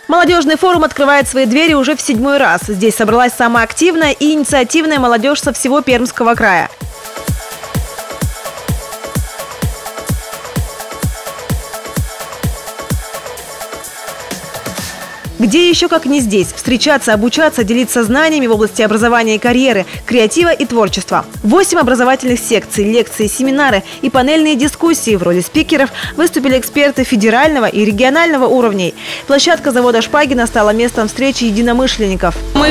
Молодежный форум открывает свои двери уже в 7-й раз. Здесь собралась самая активная и инициативная молодежь со всего Пермского края. Где еще, как не здесь, встречаться, обучаться, делиться знаниями в области образования и карьеры, креатива и творчества. 8 образовательных секций, лекции, семинары и панельные дискуссии. В роли спикеров выступили эксперты федерального и регионального уровней. Площадка завода Шпагина стала местом встречи единомышленников. Мы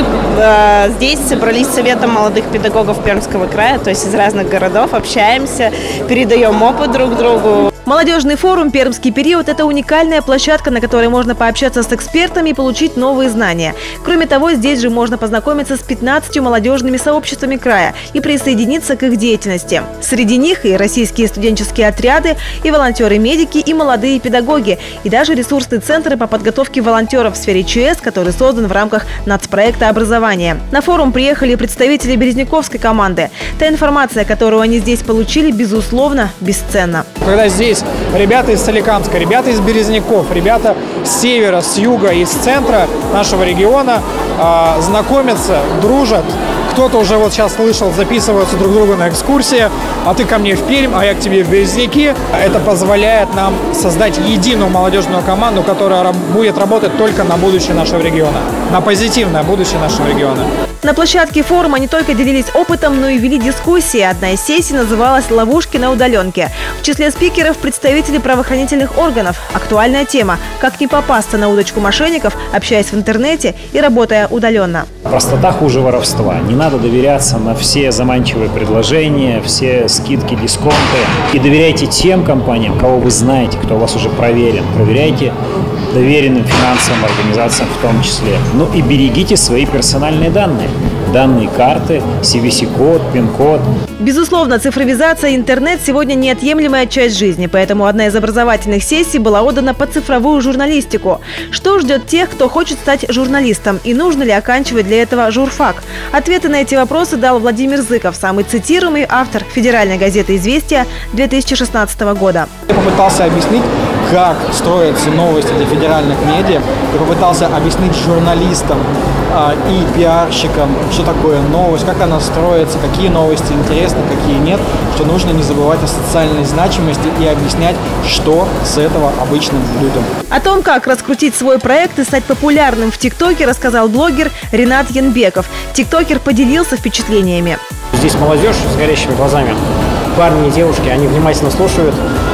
здесь собрались с Советом молодых педагогов Пермского края, то есть из разных городов, общаемся, передаем опыт друг другу. Молодежный форум «Пермский период» – это уникальная площадка, на которой можно пообщаться с экспертами и получить новые знания. Кроме того, здесь же можно познакомиться с 15 молодежными сообществами края и присоединиться к их деятельности. Среди них и российские студенческие отряды, и волонтеры-медики, и молодые педагоги, и даже ресурсные центры по подготовке волонтеров в сфере ЧС, который создан в рамках нацпроекта образования. На форум приехали представители березняковской команды. Та информация, которую они здесь получили, безусловно, бесценна. Когда здесь ребята из Соликамска, ребята из Березняков, ребята с севера, с юга и с центра нашего региона знакомятся, дружат. Кто-то уже вот сейчас слышал, записываются друг другу на экскурсии, а ты ко мне в Пермь, а я к тебе в Березняки. Это позволяет нам создать единую молодежную команду, которая будет работать только на будущее нашего региона, на позитивное будущее нашего региона. На площадке форума не только делились опытом, но и вели дискуссии. Одна из сессий называлась «Ловушки на удаленке». В числе спикеров представители правоохранительных органов. Актуальная тема – как не попасться на удочку мошенников, общаясь в интернете и работая удаленно. Простота хуже воровства. Не надо доверяться на все заманчивые предложения, все скидки, дисконты. И доверяйте тем компаниям, кого вы знаете, кто у вас уже проверен. Проверяйте доверенным финансовым организациям в том числе. Ну и берегите свои персональные данные. Данные карты, CVC-код, PIN-код. Безусловно, цифровизация и интернет сегодня неотъемлемая часть жизни, поэтому одна из образовательных сессий была отдана под цифровую журналистику. Что ждет тех, кто хочет стать журналистом, и нужно ли оканчивать для этого журфак? Ответы на эти вопросы дал Владимир Зыков, самый цитируемый автор федеральной газеты «Известия» 2016 года. Я попытался объяснить, как строятся новости для федеральных медиа. Я попытался объяснить журналистам и пиарщикам, что такое новость, как она строится, какие новости интересны, какие нет, что нужно не забывать о социальной значимости и объяснять, что с этого обычным людям. О том, как раскрутить свой проект и стать популярным в ТикТоке, рассказал блогер Ренат Янбеков. ТикТокер поделился впечатлениями. Здесь молодежь с горящими глазами, парни и девушки, они внимательно слушают,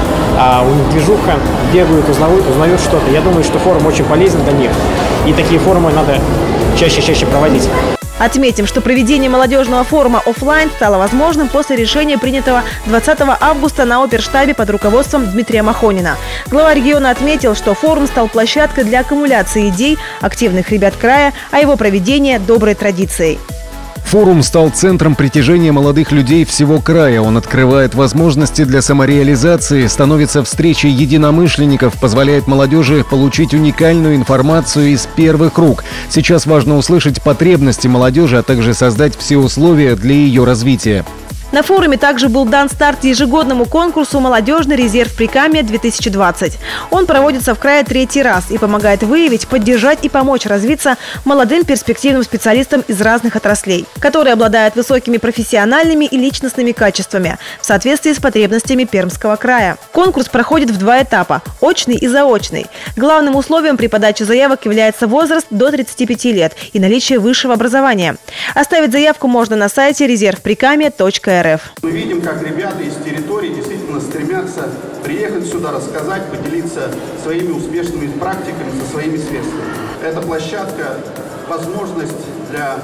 а у них движуха, бегают, узнают что-то. Я думаю, что форум очень полезен для них, и такие форумы надо чаще проводить. Отметим, что проведение молодежного форума офлайн стало возможным после решения, принятого 20 августа на оперштабе под руководством Дмитрия Махонина. Глава региона отметил, что форум стал площадкой для аккумуляции идей активных ребят края, а его проведение – доброй традицией. Форум стал центром притяжения молодых людей всего края. Он открывает возможности для самореализации, становится встречей единомышленников, позволяет молодежи получить уникальную информацию из первых рук. Сейчас важно услышать потребности молодежи, а также создать все условия для ее развития. На форуме также был дан старт ежегодному конкурсу «Молодежный резерв Прикамья-2020». Он проводится в крае 3-й раз и помогает выявить, поддержать и помочь развиться молодым перспективным специалистам из разных отраслей, которые обладают высокими профессиональными и личностными качествами в соответствии с потребностями Пермского края. Конкурс проходит в 2 этапа – очный и заочный. Главным условием при подаче заявок является возраст до 35 лет и наличие высшего образования. Оставить заявку можно на сайте резервприкамья.рф. Мы видим, как ребята из территории действительно стремятся приехать сюда, рассказать, поделиться своими успешными практиками со своими средствами. Эта площадка – возможность для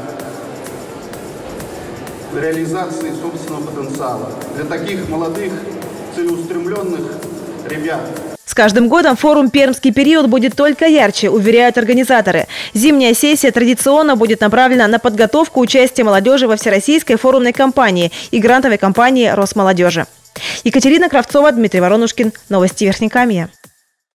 реализации собственного потенциала, для таких молодых, целеустремленных ребят. С каждым годом форум «Пермский период» будет только ярче, уверяют организаторы. Зимняя сессия традиционно будет направлена на подготовку участия молодежи во всероссийской форумной кампании и грантовой кампании Росмолодежи. Екатерина Кравцова, Дмитрий Воронушкин. Новости Верхнекамья.